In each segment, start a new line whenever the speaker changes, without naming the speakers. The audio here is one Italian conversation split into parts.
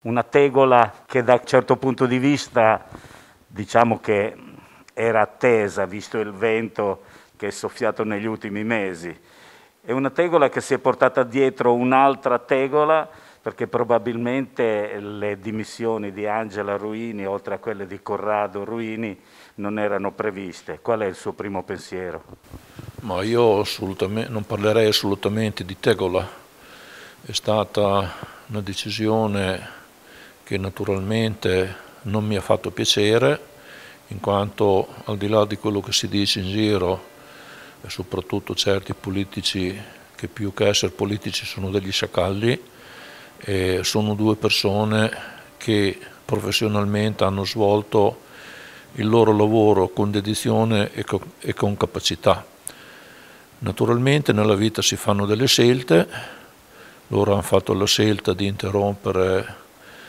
una tegola che da un certo punto di vista diciamo che era attesa, visto il vento che è soffiato negli ultimi mesi. È una tegola che si è portata dietro un'altra tegola, perché probabilmente le dimissioni di Angela Ruini, oltre a quelle di Corrado Ruini, non erano previste. Qual è il suo primo pensiero?
Ma io non parlerei assolutamente di tegola. È stata una decisione che naturalmente non mi ha fatto piacere, in quanto al di là di quello che si dice in giro, e soprattutto certi politici che più che essere politici sono degli sciacalli, sono due persone che professionalmente hanno svolto il loro lavoro con dedizione e con capacità. Naturalmente nella vita si fanno delle scelte, loro hanno fatto la scelta di interrompere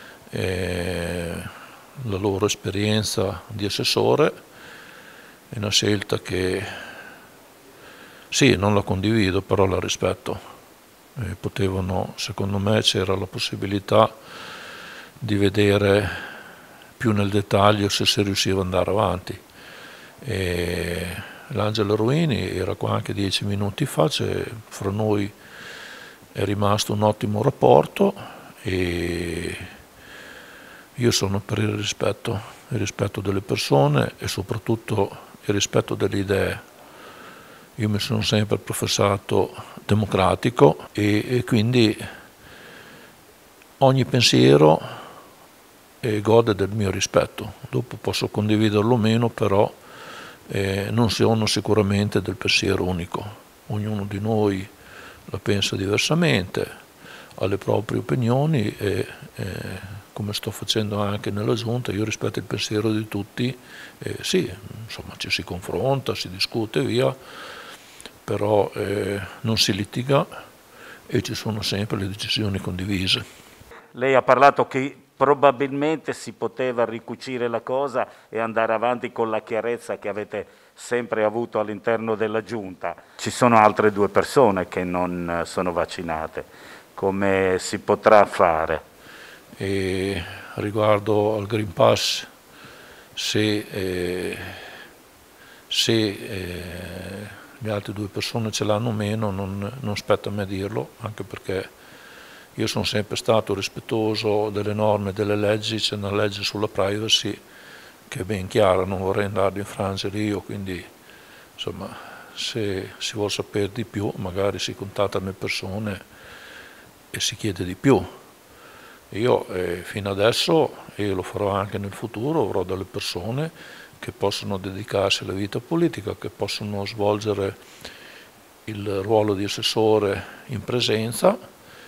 la loro esperienza di assessore, è una scelta che sì, non la condivido, però la rispetto. Potevano, secondo me, c'era la possibilità di vedere più nel dettaglio se si riusciva ad andare avanti. L'Angela Ruini era qua anche 10 minuti fa, fra noi è rimasto un ottimo rapporto e io sono per il rispetto delle persone e soprattutto il rispetto delle idee. Io mi sono sempre professato democratico e quindi ogni pensiero gode del mio rispetto. Dopo posso condividerlo o meno, però non sono sicuramente del pensiero unico. Ognuno di noi la pensa diversamente, ha le proprie opinioni e come sto facendo anche nella Giunta, io rispetto il pensiero di tutti, sì, insomma ci si confronta, si discute via, però non si litiga e ci sono sempre le decisioni condivise.
Lei ha parlato che probabilmente si poteva ricucire la cosa e andare avanti con la chiarezza che avete sempre avuto all'interno della Giunta. Ci sono altre due persone che non sono vaccinate. Come si potrà fare?
E riguardo al Green Pass, se le altre due persone ce l'hanno o meno, non spetta a me dirlo, anche perché io sono sempre stato rispettoso delle norme e delle leggi. C'è una legge sulla privacy che è ben chiara, non vorrei andare ad infrangere io, quindi insomma se si vuole sapere di più magari si contattano le persone e si chiede di più. Io fino adesso, e lo farò anche nel futuro, avrò delle persone che possono dedicarsi alla vita politica, che possono svolgere il ruolo di assessore in presenza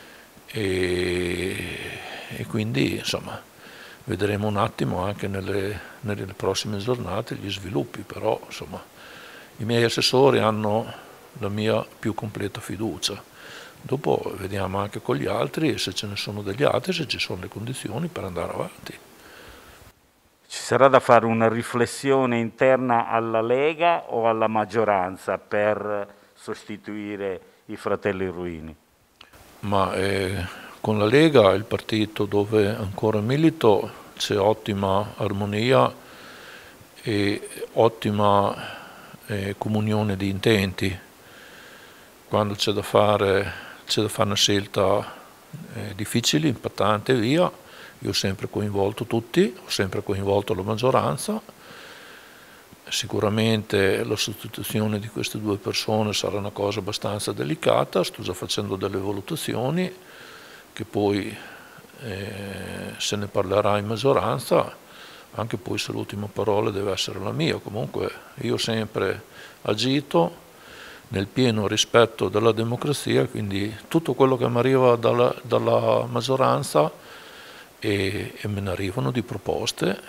e quindi insomma vedremo un attimo anche nelle prossime giornate gli sviluppi, però insomma i miei assessori hanno la mia più completa fiducia. Dopo vediamo anche con gli altri, se ce ne sono degli altri, se ci sono le condizioni per andare avanti.
Ci sarà da fare una riflessione interna alla Lega o alla maggioranza per sostituire i fratelli Ruini?
Ma con la Lega, il partito dove ancora milito, c'è ottima armonia e ottima comunione di intenti. Quando c'è da fare una scelta difficile, impattante, via. Io ho sempre coinvolto tutti, ho sempre coinvolto la maggioranza. Sicuramente la sostituzione di queste due persone sarà una cosa abbastanza delicata, sto già facendo delle valutazioni che poi se ne parlerà in maggioranza, anche poi se l'ultima parola deve essere la mia. Comunque io ho sempre agito nel pieno rispetto della democrazia, quindi tutto quello che mi arriva dalla maggioranza e me ne arrivano di proposte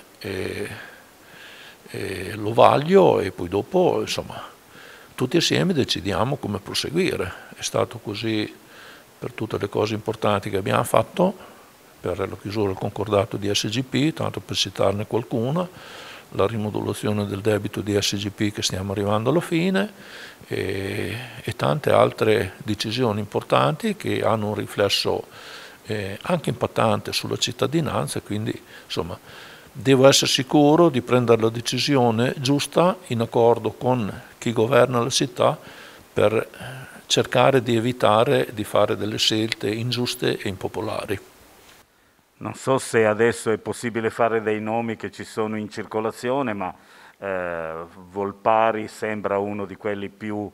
e lo vaglio e poi dopo insomma tutti assieme decidiamo come proseguire. È stato così per tutte le cose importanti che abbiamo fatto, per la chiusura del concordato di SGP, tanto per citarne qualcuna, la rimodulazione del debito di SGP che stiamo arrivando alla fine e tante altre decisioni importanti che hanno un riflesso anche impattante sulla cittadinanza, quindi insomma devo essere sicuro di prendere la decisione giusta in accordo con chi governa la città per cercare di evitare di fare delle scelte ingiuste e impopolari.
Non so se adesso è possibile fare dei nomi che ci sono in circolazione, ma Volpari sembra uno di quelli più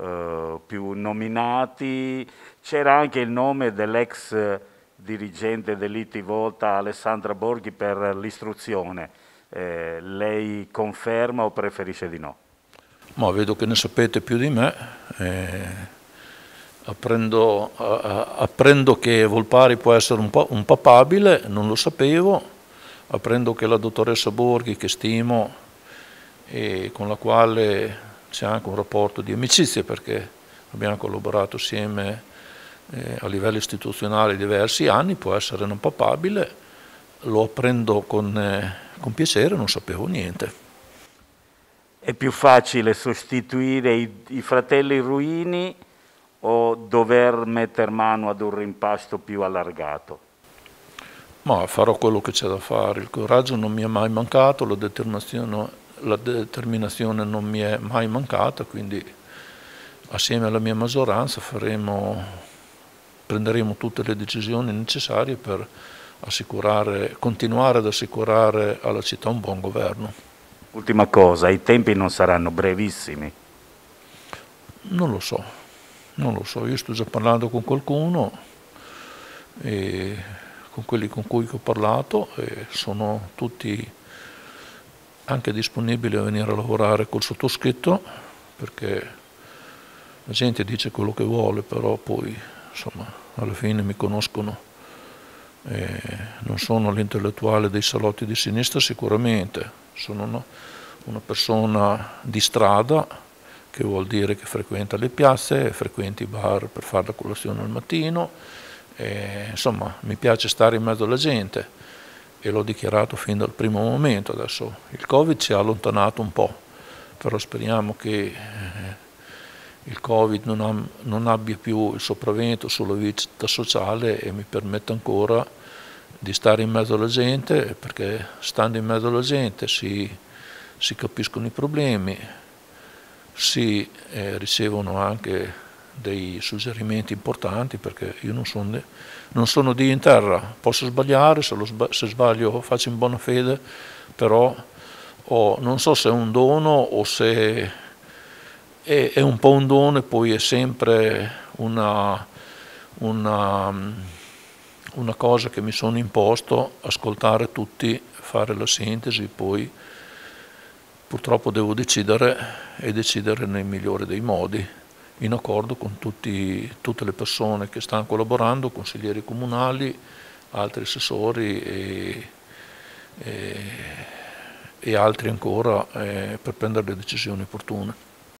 nominati. C'era anche il nome dell'ex dirigente dell'IT Volta Alessandra Borghi per l'istruzione. Lei conferma o preferisce di no?
Ma vedo che ne sapete più di me. Apprendo che Volpari può essere un papabile, non lo sapevo. Apprendo che la dottoressa Borghi, che stimo e con la quale c'è anche un rapporto di amicizia, perché abbiamo collaborato assieme a livello istituzionale diversi anni, può essere non papabile. Lo apprendo con piacere, non sapevo niente.
È più facile sostituire i fratelli Ruini o dover mettere mano ad un rimpasto più allargato?
Ma farò quello che c'è da fare. Il coraggio non mi è mai mancato, la determinazione non mi è mai mancata, quindi assieme alla mia maggioranza prenderemo tutte le decisioni necessarie per continuare ad assicurare alla città un buon governo.
Ultima cosa, i tempi non saranno brevissimi?
Non lo so, io sto già parlando con qualcuno, e con quelli con cui ho parlato, e sono tutti anche disponibili a venire a lavorare col sottoscritto, perché la gente dice quello che vuole, però poi insomma alla fine mi conoscono. Non sono l'intellettuale dei salotti di sinistra sicuramente, sono una persona di strada, che vuol dire che frequenta le piazze, frequenta i bar per fare la colazione al mattino, insomma mi piace stare in mezzo alla gente e l'ho dichiarato fin dal primo momento. Adesso il Covid ci ha allontanato un po', però speriamo che il Covid non abbia più il sopravvento sulla vita sociale e mi permetta ancora di stare in mezzo alla gente, perché stando in mezzo alla gente si capiscono i problemi, si ricevono anche dei suggerimenti importanti, perché io non sono Dio in terra, posso sbagliare, se sbaglio faccio in buona fede, però non so se è un dono o se è un po' un dono e poi è sempre una cosa che mi sono imposto, ascoltare tutti, fare la sintesi, poi purtroppo devo decidere e decidere nel migliore dei modi, in accordo con tutte le persone che stanno collaborando, consiglieri comunali, altri assessori e altri ancora, per prendere le decisioni opportune.